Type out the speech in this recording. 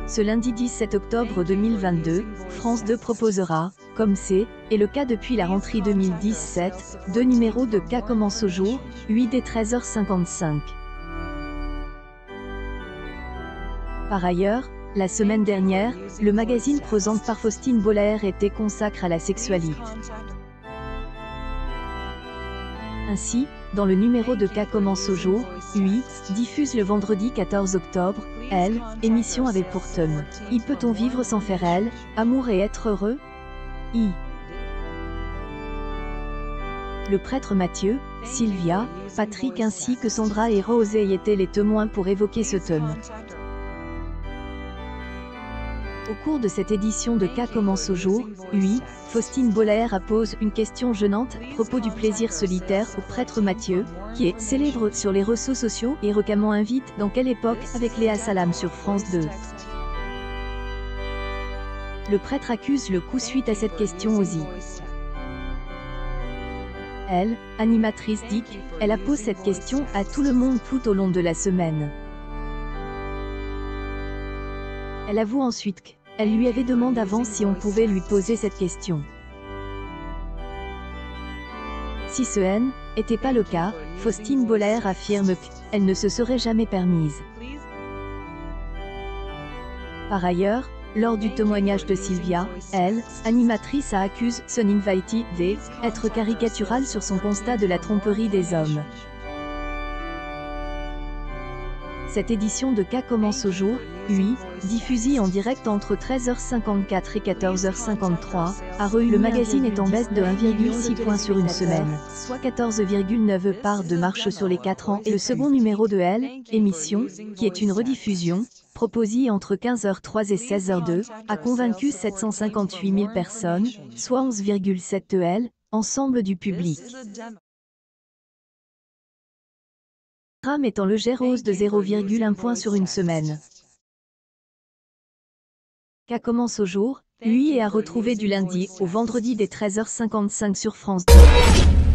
Ce lundi 17 octobre 2022, France 2 proposera, comme c'est le cas depuis la rentrée 2017, 2 numéros de Cas commence au jour, 8 dès 13h55. Par ailleurs, la semaine dernière, le magazine présenté par Faustine Bollaert était consacré à la sexualité. Ainsi, dans le numéro de Cas commence au jour, 8, diffuse le vendredi 14 octobre, émission avait pour thème « Y peut-on vivre sans faire elle, amour et être heureux ?» Le prêtre Mathieu, Sylvia, Patrick ainsi que Sandra et Rose y étaient les témoins pour évoquer ce thème. Au cours de cette édition de Cas commence au jour, 8, Faustine Bollaert pose une question gênante à propos du plaisir solitaire au prêtre Mathieu, qui est célèbre sur les réseaux sociaux et récemment invite Dans quelle époque avec Léa Salam sur France 2. Le prêtre accuse le coup suite à cette question aussi. Elle, animatrice dit qu'elle a posé cette question à tout le monde tout au long de la semaine. Elle avoue ensuite qu'elle lui avait demandé avant si on pouvait lui poser cette question. Si ce n'était pas le cas, Faustine Bollaert affirme qu'elle ne se serait jamais permise. Par ailleurs, lors du témoignage de Sylvia, elle, animatrice, accuse son invité d'être caricatural sur son constat de la tromperie des hommes. Cette édition de Cas commence au jour, 8, diffusée en direct entre 13h54 et 14h53, a reçu le magazine est en baisse de 1,6 points sur une semaine, soit 14,9 parts de marche sur les 4 ans et le second numéro de émission, qui est une rediffusion, proposée entre 15h03 et 16h02, a convaincu 758 000 personnes, soit 11,7 ensemble du public. Ram étant légère hausse de 0,1 point sur une semaine. Cas commence au jour, lui est à retrouver du lundi au vendredi dès 13h55 sur France 2.